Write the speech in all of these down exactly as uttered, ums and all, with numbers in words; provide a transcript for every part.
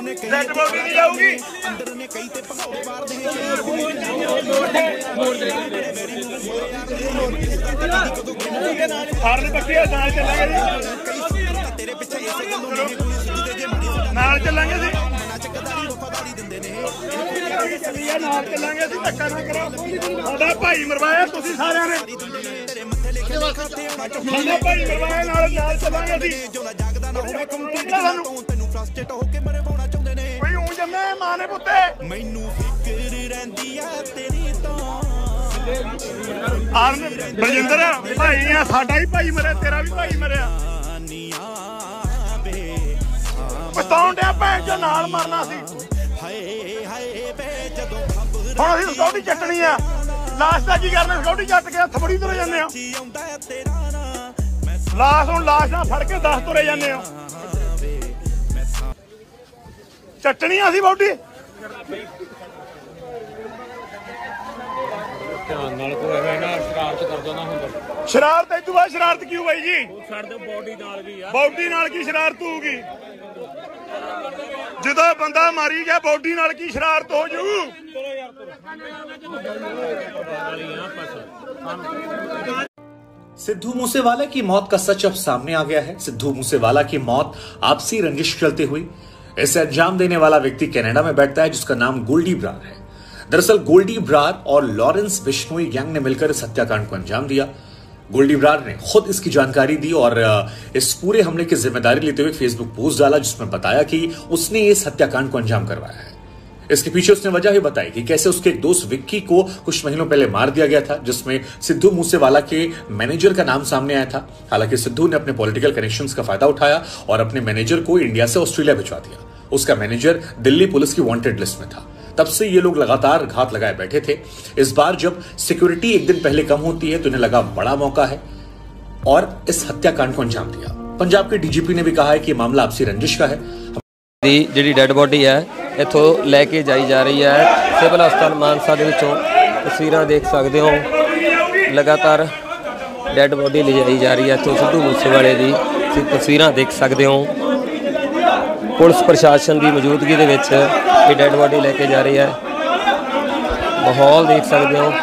Dead body नहीं जाऊगी। हारने पक्की है, नाल चलेंगे जी, नाल चलेंगे जी, नाल चलेंगे जी, धक्का ना करो। साडा भाई मरवाया तुसीं सारिआं ने, साडा भाई मरवाया, नाल नाल चलांगे जी। कोई ऊं जम्मे मां ने पुत्ते मैनू फिकर रहिंदी आ तेरी तो। आर बलजिंदर भाई आ, साडा ही भाई मरिया, तेरा भी भाई मरिया। पछताउण डिया भैन जो नाल मरना सी। हुण असीं सिक्योरिटी चट्टनी आ, लाश का की करना, सिक्योरिटी चट के थबड़ी तुरे जाने लाश, हूँ लाश ना फड़ के दस तुरे जाने चटनी असी बॉडी। शरारत इस बाद शरारत क्यों भाई जी? बॉडी नाल की शरारत होगी? जो बंदा मारी गया बॉडी नाल की शरारत हो जू? सिद्धू मूसेवाला की मौत का सच अब सामने आ गया है। सिद्धू मूसेवाला की मौत आपसी रंजिश चलते हुई। इसे अंजाम देने वाला व्यक्ति कनाडा में बैठता है, जिसका नाम गोल्डी ब्रार है। दरअसल गोल्डी ब्रार और लॉरेंस बिश्नोई गैंग ने मिलकर इस हत्याकांड को अंजाम दिया। गोल्डी ब्रार ने खुद इसकी जानकारी दी और इस पूरे हमले की जिम्मेदारी लेते हुए फेसबुक पोस्ट डाला, जिसमें बताया कि उसने इस हत्याकांड को अंजाम करवाया है। इसके पीछे उसने वजह भी बताई कि कैसे उसके एक दोस्त विक्की को कुछ महीनों पहले मार दिया गया था, जिसमें सिद्धू मूसेवाला के मैनेजर का नाम सामने आया था। हालांकि सिद्धू ने अपने पॉलिटिकल कनेक्शंस का फायदा उठाया और अपने मैनेजर को इंडिया से ऑस्ट्रेलिया भिजवा दिया। उसका मैनेजर दिल्ली पुलिस की वांटेड लिस्ट में था। तब से ये लोग लगातार घात लगाए बैठे थे। इस बार जब सिक्योरिटी एक दिन पहले कम होती है तो इन्हें लगा बड़ा मौका है और इस हत्याकांड को अंजाम दिया। पंजाब के डीजीपी ने भी कहा है कि मामला आपसी रंजिश का है। ਜਿਹੜੀ ਡੈਡ ਬੋਡੀ ਹੈ ਇੱਥੋਂ ਲੈ ਕੇ ਜਾਈ ਜਾ ਰਹੀ ਹੈ ਸਿਵਲ ਹਸਪਤਾਲ ਮਾਨਸਾ ਦੇ ਵਿੱਚੋਂ। ਤਸਵੀਰਾਂ ਦੇਖ ਸਕਦੇ ਹੋ, ਲਗਾਤਾਰ ਡੈਡ ਬੋਡੀ ਲਿਜਾਈ ਜਾ ਰਹੀ ਹੈ ਇੱਥੋਂ ਸਿੱਧੂ ਮੂਸੇਵਾਲੇ ਦੀ। ਤੁਸੀਂ ਤਸਵੀਰਾਂ ਦੇਖ ਸਕਦੇ ਹੋ, ਪੁਲਿਸ ਪ੍ਰਸ਼ਾਸਨ ਦੀ ਮੌਜੂਦਗੀ ਦੇ ਵਿੱਚ ਇਹ ਡੈਡ ਬੋਡੀ ਲੈ ਕੇ ਜਾ ਰਹੀ ਹੈ। ਮਾਹੌਲ ਦੇਖ ਸਕਦੇ ਹੋ।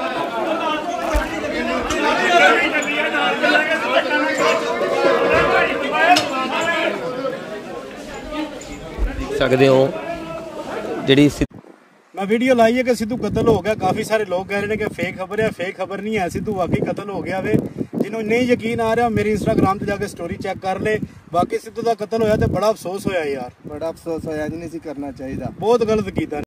सकते हो जी मैं वीडियो लाई है कि सिद्धू कत्ल हो गया। काफ़ी सारे लोग कह रहे हैं कि फेक खबर है, फेक खबर नहीं है, सिद्धू वाकई कत्ल हो गया वे। जिन्होंने नहीं यकीन आ रहा मेरी इंस्टाग्राम पे जाके स्टोरी चेक कर ले। बाकी सिद्धू का कत्ल होया तो बड़ा अफसोस होया यार, बड़ा अफसोस होया, नहीं सी करना चाहिए, बहुत गलत किया।